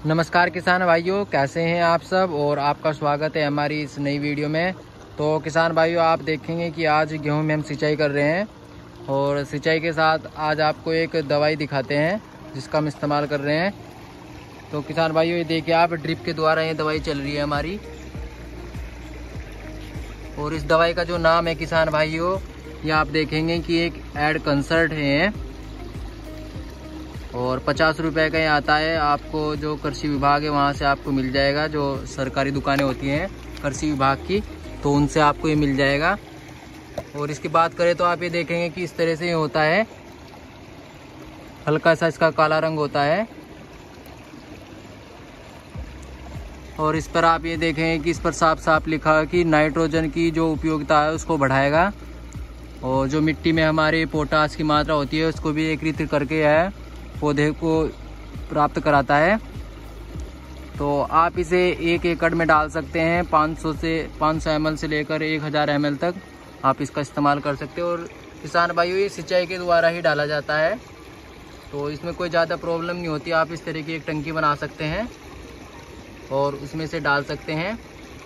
नमस्कार किसान भाइयों, कैसे हैं आप सब। और आपका स्वागत है हमारी इस नई वीडियो में। तो किसान भाइयों, आप देखेंगे कि आज गेहूं में हम सिंचाई कर रहे हैं और सिंचाई के साथ आज आपको एक दवाई दिखाते हैं जिसका हम इस्तेमाल कर रहे हैं। तो किसान भाइयों, ये देखिए आप, ड्रिप के द्वारा ये दवाई चल रही है हमारी। और इस दवाई का जो नाम है किसान भाइयों, ये आप देखेंगे कि एक एडकंसर्ट है और 50 रुपये का ये आता है। आपको जो कृषि विभाग है वहाँ से आपको मिल जाएगा, जो सरकारी दुकानें होती हैं कृषि विभाग की, तो उनसे आपको ये मिल जाएगा। और इसकी बात करें तो आप ये देखेंगे कि इस तरह से ये होता है, हल्का सा इसका काला रंग होता है। और इस पर आप ये देखेंगे कि इस पर साफ साफ लिखा है कि नाइट्रोजन की जो उपयोगिता है उसको बढ़ाएगा और जो मिट्टी में हमारे पोटास की मात्रा होती है उसको भी एकत्रित करके है पौधे को प्राप्त कराता है। तो आप इसे 1 एकड़ में डाल सकते हैं। 500 ml से लेकर 1000 ml तक आप इसका इस्तेमाल कर सकते हो। और किसान भाइयों, ये सिंचाई के द्वारा ही डाला जाता है, तो इसमें कोई ज़्यादा प्रॉब्लम नहीं होती। आप इस तरह की एक टंकी बना सकते हैं और उसमें से डाल सकते हैं।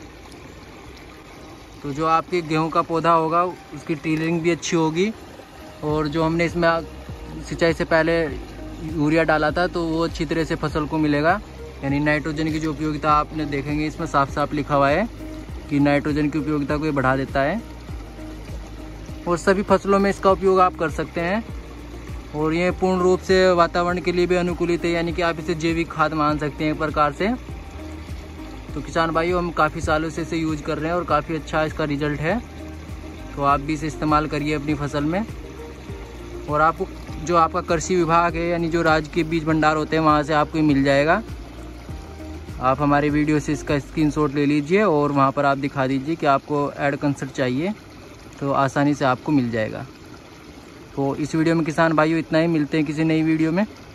तो जो आपके गेहूं का पौधा होगा उसकी टिलरिंग भी अच्छी होगी। और जो हमने इसमें सिंचाई से पहले यूरिया डाला था तो वो अच्छी तरह से फसल को मिलेगा। यानी नाइट्रोजन की जो उपयोगिता आपने देखेंगे इसमें साफ साफ लिखा हुआ है कि नाइट्रोजन की उपयोगिता को ये बढ़ा देता है। और सभी फसलों में इसका उपयोग आप कर सकते हैं। और ये पूर्ण रूप से वातावरण के लिए भी अनुकूलित है, यानी कि आप इसे जैविक खाद मान सकते हैं एक प्रकार से। तो किसान भाइयों, हम काफ़ी सालों से इसे यूज कर रहे हैं और काफ़ी अच्छा इसका रिजल्ट है। तो आप भी इसे इस्तेमाल करिए अपनी फसल में। और आपको जो आपका कृषि विभाग है, यानी जो राज्य के बीज भंडार होते हैं, वहाँ से आपको मिल जाएगा। आप हमारे वीडियो से इसका स्क्रीनशॉट ले लीजिए और वहाँ पर आप दिखा दीजिए कि आपको एडकंसर्ट चाहिए, तो आसानी से आपको मिल जाएगा। तो इस वीडियो में किसान भाइयों इतना ही। मिलते हैं किसी नई वीडियो में।